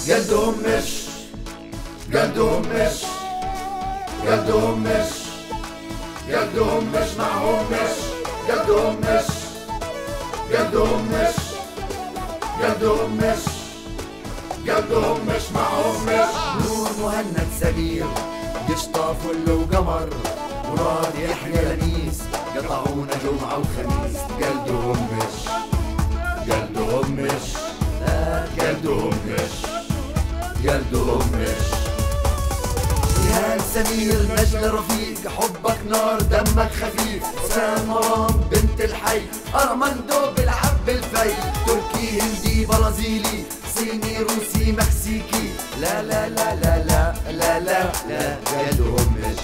قدهم مش قدهم مش قدهم مش قدهم مش معهم مش قدهم مش قدهم مش قدهم مش قدهم مش معهم مش. نور مهند سمير قشطة فل وقمر مراد يحيى لميس قطعونا جمعة وخميس قدهم مش قدهم مش قدهم مش قدهم مش. جيهان سمير نجل رفيق حبك نار دمك خفيف. حسام مرام بنت الحي أرمندو بلعب بالفي. تركي هندي برازيلي صيني روسي مكسيكي. لا لا لا لا لا لا لا لا قدهم مش.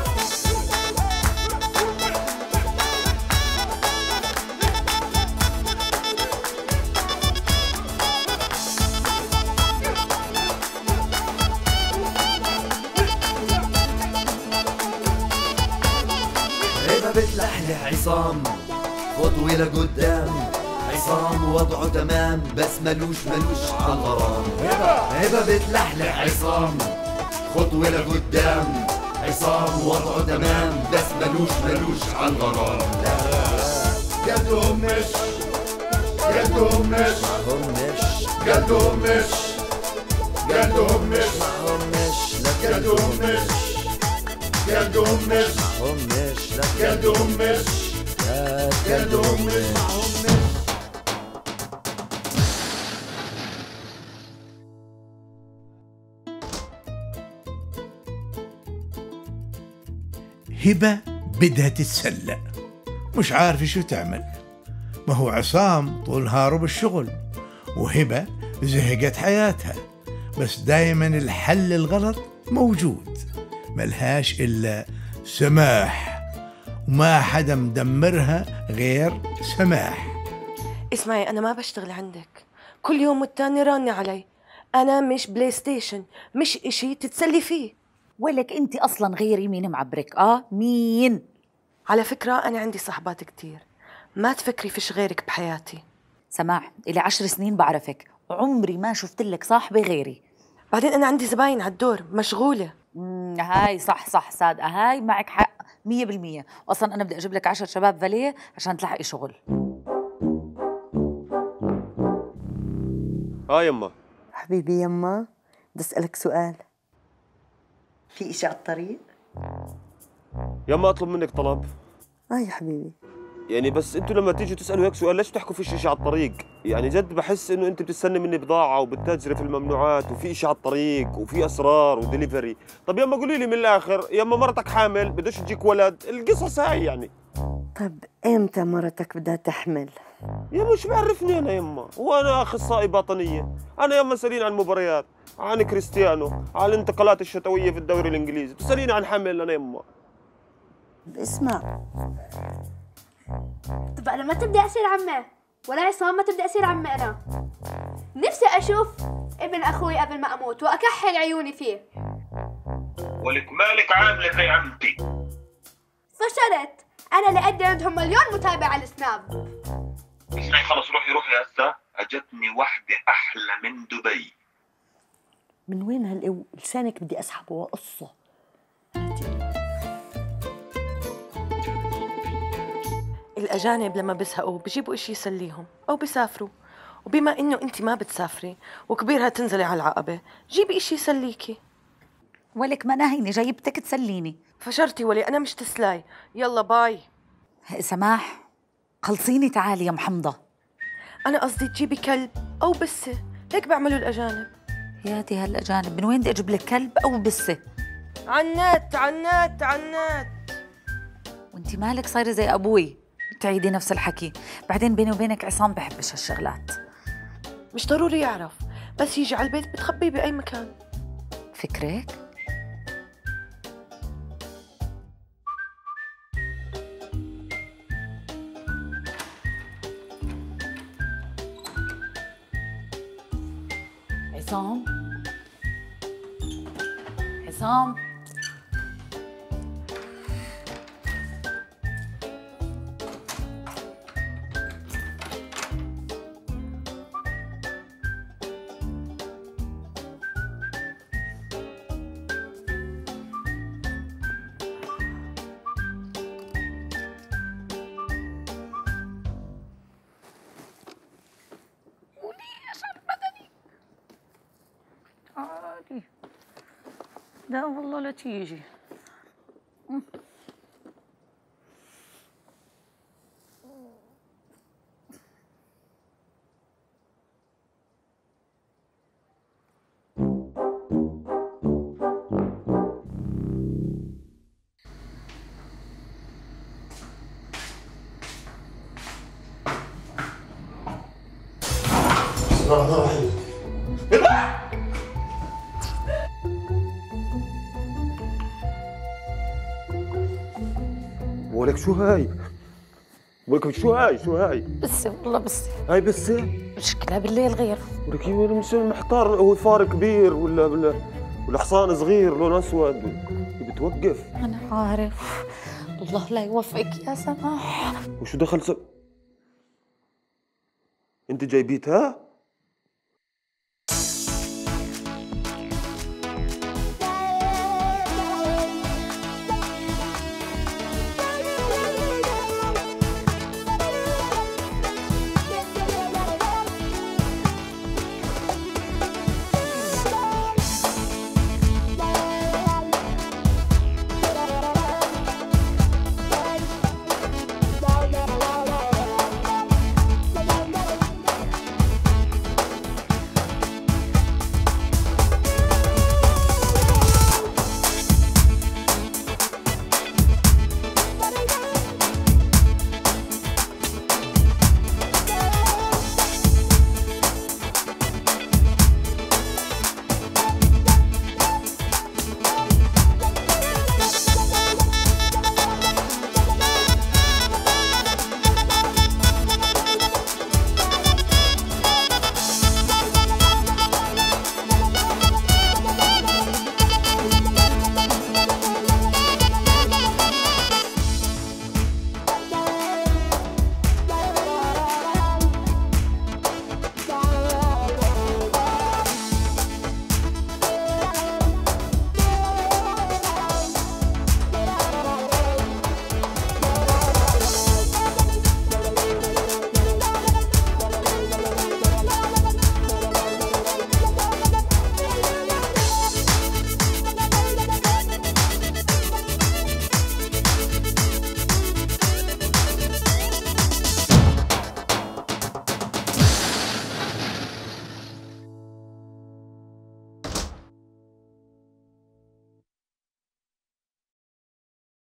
بتلحلح عصام خطوة لقدام. عصام وضعه تمام بس ملوش عالغرام. هبة بتلحلح عصام خطوة لقدام. عصام وضعه تمام بس ملوش عالغرام. لا قدهم مش قدهم مش قدهم مش قدهم مش قدهم مش قدهم مش قدهم مش قدهم مش. هبة بدها تتسلى مش عارفة شو تعمل. ما هو عصام طول نهاره بالشغل وهبة زهقت حياتها بس دايما الحل الغلط موجود ملهاش إلا سماح وما حدا مدمرها غير سماح. اسمعي أنا ما بشتغل عندك كل يوم والتاني راني علي. أنا مش بلاي ستيشن مش إشي تتسلي فيه. ولك أنت أصلا غيري مين معبرك مين؟ على فكرة أنا عندي صحبات كتير ما تفكري فيش غيرك بحياتي. سماح إلي 10 سنين بعرفك عمري ما شفت لك صاحبة غيري. بعدين أنا عندي زباين على الدور مشغولة. هاي صح صادقة هاي معك حق 100%. أصلا أنا بدي أجيب لك 10 شباب فاليه عشان تلحقي شغل. يما حبيبي يما بدي أسألك سؤال. في إشي على الطريق؟ يما أطلب منك طلب. يا حبيبي يعني بس انتوا لما تيجوا تسالوا هيك سؤال ليش تحكوا في شيء على الطريق؟ يعني جد بحس انه انت بتستني مني بضاعه وبتتاجري في الممنوعات وفي شيء على الطريق وفي اسرار ودليفري. طب يما قولي لي من الاخر، يما مرتك حامل بدوش تجيك ولد، القصص هاي يعني. طب امتى مرتك بدها تحمل؟ يما شو بعرفني انا يما؟ وانا اخصائي باطنيه، انا يما سالين عن مباريات، عن كريستيانو، عن الانتقالات الشتويه في الدوري الانجليزي، بتساليني عن حمل انا يما. اسمع طب أنا ما تبدأ أصير عمه ولا عصام ما تبدأ أصير عمه. أنا نفسي أشوف ابن أخوي قبل ما أموت وأكحل عيوني فيه. ولك مالك عاملة يا عمتي؟ فشلت أنا لقد عندهم مليون متابع على السناب. اسمعي خلص روحي هسه، أجتني وحدة أحلى من دبي. من وين هالقوة؟ لسانك بدي أسحبه وقصه. الأجانب لما بزهقوا بجيبوا إشي يسليهم أو بيسافروا، وبما إنه أنت ما بتسافري وكبيرها تنزلي على العقبة جيبي إشي يسليكي. ولك ما ناهيني جايبتك تسليني. فشرتي ولي أنا مش تسلاي. يلا باي. سماح خلصيني تعالي يا محمضة. أنا قصدي تجيبي كلب أو بسة هيك بيعملوا الأجانب. ياتي هالأجانب من وين بدي أجيب لك كلب أو بسة؟ عنات. وانتي مالك صايرة زي أبوي تعيدي نفس الحكي. بعدين بيني وبينك عصام بحبش هالشغلات. مش ضروري يعرف بس يجي على البيت بتخبيه بأي مكان. فكرك؟ عصام عادي. لا والله لا تيجي. بسم الله الرحمن الرحيم. ولك شو هاي؟ ولك شو هاي؟ شو هاي؟ بس والله بس هاي بس مشكلة بالليل غير. ولك مش محتار، هو فار كبير ولا حصان صغير لون اسود بتوقف. أنا عارف. الله لا يوفقك يا سماح. وشو دخل انت جايبيتها؟